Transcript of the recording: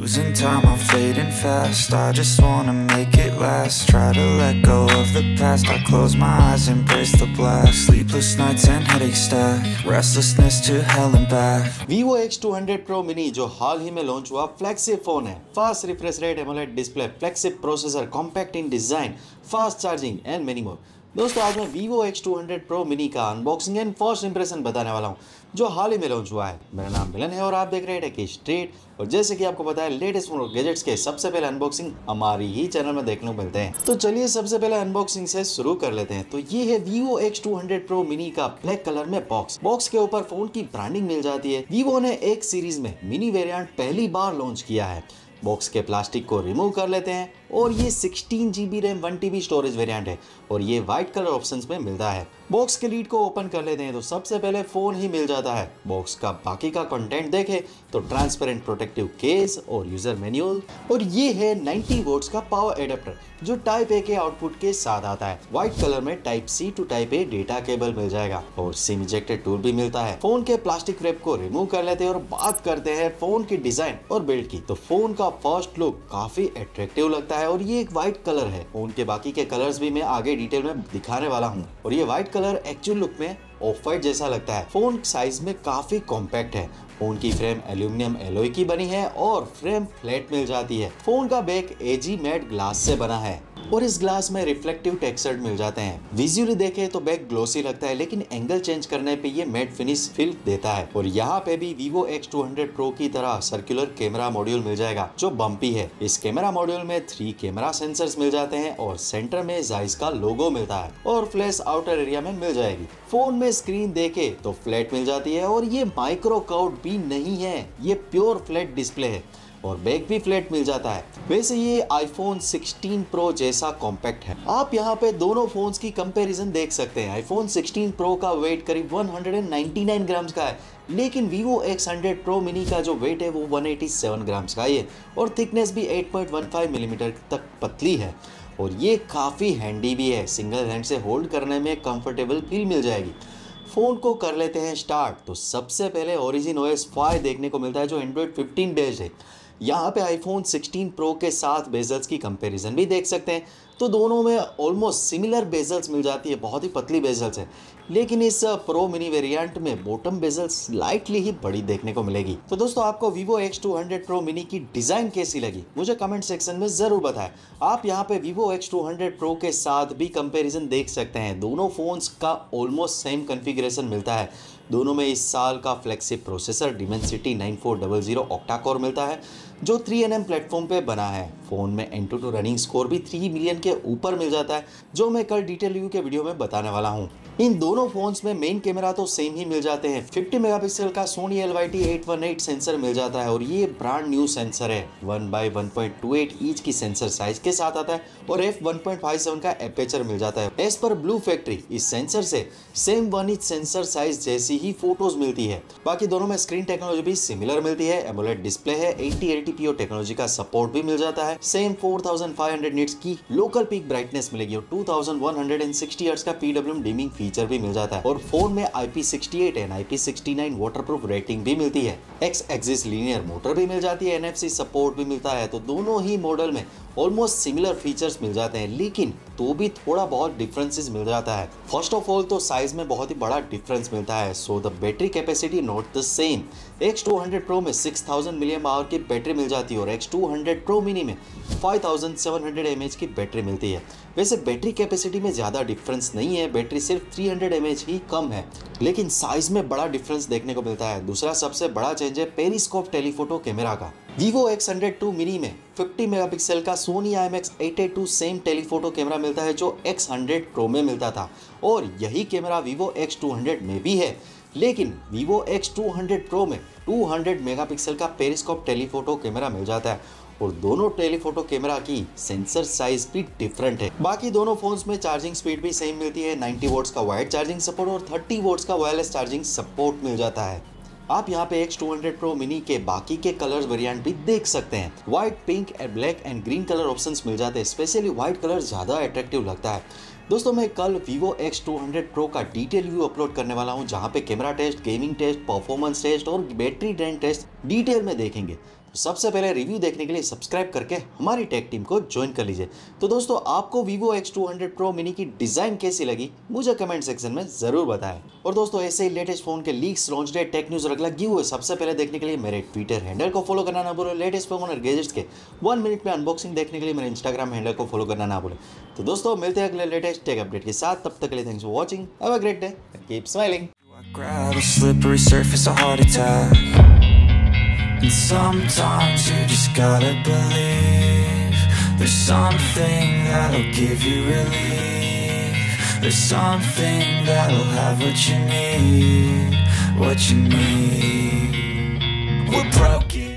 Losing time, I'm fading fast. I just wanna make it last. Try to let go of the past. I close my eyes, embrace the blast. Sleepless nights and headaches stack. Restlessness to hell and back. Vivo X200 Pro Mini जो हाल ही में launch हुआ flagship phone है। Fast refresh rate, AMOLED display, flagship processor, compact in design, fast charging and many more. दोस्तों आज मैं Vivo X200 Pro Mini का unboxing and first impression बताने वाला हूँ जो हाल ही में लॉन्च हुआ है। मेरा नाम मिलन है और आप देख रहे हैं टेक स्ट्रीट। और जैसे कि आपको पता है लेटेस्ट फोन और गैजेट्स के सबसे पहले अनबॉक्सिंग हमारी ही चैनल में देखने को मिलते हैं। तो चलिए सबसे पहले अनबॉक्सिंग से शुरू कर लेते हैं। तो ये है Vivo X200 Pro Mini का ब्लैक कलर में बॉक्स के ऊपर फोन की ब्रांडिंग मिल जाती है। Vivo ने एक सीरीज में मिनी वेरिएंट पहली बार लॉन्च किया है। बॉक्स के प्लास्टिक को रिमूव कर लेते हैं और ये 16 GB RAM 1 TB storage variant है और ये व्हाइट कलर ऑप्शंस में मिलता है। बॉक्स के लीड को ओपन कर लेते हैं तो सबसे पहले फोन ही मिल जाता है। बॉक्स का बाकी का कंटेंट देखें तो ट्रांसपेरेंट प्रोटेक्टिव केस और यूजर मैनुअल और ये है 90 वोल्ट्स का पावर एडेप्टर जो टाइप ए के आउटपुट के साथ आता है। व्हाइट कलर में type C to type A data cable मिल जाएगा और सिम इजेक्टेड टूल भी मिलता है। फोन के प्लास्टिक रैप को रिमूव कर लेते हैं और बात करते हैं फोन की डिजाइन और बिल्ड की। तो फोन का फर्स्ट लुक काफी अट्रैक्टिव लगता है और ये एक व्हाइट कलर है। फोन के बाकी के कलर्स भी मैं आगे डिटेल में दिखाने वाला हूँ और ये व्हाइट कलर एक्चुअल लुक में ऑफ व्हाइट जैसा लगता है। फोन साइज में काफी कॉम्पैक्ट है। फोन की फ्रेम एल्यूमिनियम एलॉय की बनी है और फ्रेम फ्लैट मिल जाती है। फोन का बैक एजी मैट ग्लास से बना है और इस ग्लास में रिफ्लेक्टिव टेक्सचर मिल जाते हैं। विजुअली देखे तो बैक ग्लोसी लगता है लेकिन एंगल चेंज करने पे ये मैट फिनिश फील देता है। और यहाँ पे भी Vivo X200 Pro की तरह सर्कुलर कैमरा मॉड्यूल मिल जाएगा जो बम्पी है। इस कैमरा मॉड्यूल में 3 कैमरा सेंसर्स मिल जाते हैं और सेंटर में जाइस का लोगो मिलता है और फ्लैश आउटर एरिया में मिल जाएगी। फोन में स्क्रीन देखे तो फ्लैट मिल जाती है और ये माइक्रो कर्व भी नहीं है, ये प्योर फ्लैट डिस्प्ले है और बैक भी फ्लैट मिल जाता है। वैसे ये iPhone 16 Pro जैसा कॉम्पैक्ट है। आप यहाँ पे दोनों फोन्स की कंपैरिजन देख सकते हैं। iPhone 16 Pro का वेट करीब 199 ग्राम्स का है लेकिन Vivo X100 Pro Mini का जो वेट है वो 187 ग्राम्स का है और थिकनेस भी 8.15 मिलीमीटर तक पतली है और ये काफ़ी हैंडी भी है। सिंगल हैंड से होल्ड करने में कंफर्टेबल फील मिल जाएगी। फ़ोन को कर लेते हैं स्टार्ट। तो सबसे पहले Origin OS 5 देखने को मिलता है जो Android 15 बेस्ड है। यहाँ पे iPhone 16 Pro के साथ बेजल्स की कंपैरिजन भी देख सकते हैं तो दोनों में ऑलमोस्ट सिमिलर बेजल्स मिल जाती है, बहुत ही पतली बेजल्स है। लेकिन इस प्रो मिनी वेरिएंट में बॉटम बेजल स्लाइटली ही बड़ी देखने को मिलेगी। तो दोस्तों आपको Vivo X200 Pro Mini की डिजाइन कैसी लगी मुझे कमेंट सेक्शन में जरूर बताएं। आप यहाँ पे Vivo X200 Pro के साथ भी कंपैरिजन देख सकते हैं। दोनों फोन्स का ऑलमोस्ट सेम कॉन्फ़िगरेशन मिलता है। दोनों में इस साल का flagship processor Dimensity 9400 octa core मिलता है जो 3nm प्लेटफॉर्म पे बना है। फोन में Antutu रनिंग स्कोर भी 3 मिलियन के ऊपर मिल जाता है जो मैं कल डिटेल रिव्यू के वीडियो में बताने वाला हूँ। इन दोनों फोन्स में मेन कैमरा तो सेम ही मिल जाते हैं। 50 मेगापिक्सल का Sony LYT-818 सेंसर मिल जाता है और ये ब्रांड न्यू सेंसर है। 1/1.28 इंच की सेंसर साइज के साथ आता है और f1.57 का एपर्चर मिल जाता है। एज पर ब्लू फैक्ट्री इस सेंसर से सेम 1 इंच सेंसर साइज जैसी ही फोटोज मिलती है। बाकी दोनों में स्क्रीन टेक्नोलॉजी भी सिमिलर मिलती है। एमोलेड डिस्प्ले है, 8080p टेक्नोलॉजी का सपोर्ट भी मिल जाता है। सेम 4500 निट्स की लोकल पीक ब्राइटनेस मिलेगी और 2160 हर्ट्ज का PWM डिमिंग फीचर भी मिल जाता है और फोन में IP68 and IP69 waterproof rating भी मिलती है। एक्स एक्सिस लीनियर मोटर भी मिल जाती है, NFC सपोर्ट भी मिलता है। तो दोनों ही मॉडल में ऑलमोस्ट सिमिलर फीचर्स मिल जाते हैं लेकिन तो भी थोड़ा बहुत डिफरेंसेस मिल जाता है। फर्स्ट ऑफ ऑल तो साइज में बहुत ही बड़ा डिफरेंस मिलता है। So the battery capacity not the same. X200 Pro में 6000 mAh की बैटरी मिल जाती है और X200 Pro Mini में 5700 mAh की बैटरी मिलती है। वैसे बैटरी कैपेसिटी में ज़्यादा डिफरेंस नहीं है, बैटरी सिर्फ 300 mAh ही कम है लेकिन साइज में बड़ा डिफरेंस देखने को मिलता है। दूसरा सबसे बड़ा चेंज है पेरिस्कोप टेलीफोटो कैमरा का। Vivo X100 Mini में 50 मेगापिक्सल का Sony IMX882 same telephoto camera मिलता है जो X100 Pro में मिलता था और यही कैमरा Vivo X200 में भी है। लेकिन Vivo X200 Pro में 200 मेगापिक्सल का पेरिस्कोप टेलीफोटो कैमरा मिल जाता है और दोनों टेलीफोटो कैमरा की सेंसर साइज भी डिफरेंट है। बाकी दोनों फोन्स में चार्जिंग स्पीड भी सेम मिलती है। 90 वोल्ट्स का वायर्ड चार्जिंग सपोर्ट और 30 वोल्ट्स का वायरलेस चार्जिंग सपोर्ट मिल जाता है। आप यहाँ पे X200 Pro Mini के बाकी के कलर्स वेरिएंट भी देख सकते हैं। White, pink, black and green colour options मिल जाते हैं। स्पेशली व्हाइट कलर ज़्यादा अट्रैक्टिव लगता है। दोस्तों मैं कल Vivo X200 Pro का डिटेल रिव्यू अपलोड करने वाला हूं जहां पे camera test, gaming test, performance test और बैटरी ड्रेन टेस्ट डिटेल में देखेंगे। तो सबसे पहले रिव्यू देखने के लिए सब्सक्राइब करके हमारी टेक टीम को ज्वाइन कर लीजिए। तो दोस्तों आपको Vivo X200 Pro Mini की डिजाइन कैसी लगी मुझे कमेंट सेक्शन में जरूर बताएं। और दोस्तों ऐसे ही लेटेस्ट फोन के leaks, launch date, tech news और अगला गिव अवे सबसे पहले देखने के लिए मेरे ट्विटर हैंडल को फॉलो करना ना भूलें। लेटेस्ट फोन और गैजेट्स के 1 मिनट में अनबॉक्सिंग देखने के लिए मेरे इंस्टाग्राम हैंडल को फॉलो करना ना भूलें। तो दोस्तों मिलते हैं अगले लेटेस्ट टेक अपडेट के साथ, तब तक के लिए thanks for watching, have a great day, keep smiling. Grab a slippery surface, a heart attack. And sometimes you just gotta believe there's something that'll give you relief. There's something that'll have what you need, what you need. We're broken.